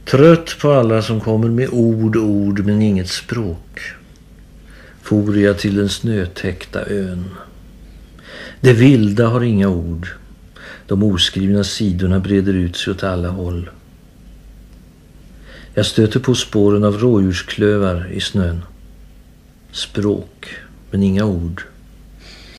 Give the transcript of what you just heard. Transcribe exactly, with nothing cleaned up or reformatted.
Trött på alla som kommer med ord, ord men inget språk, for jag till den snötäckta ön. Det vilda har inga ord. De oskrivna sidorna breder ut sig åt alla håll. Jag stöter på spåren av rådjursklövar i snön. Språk, men inga ord.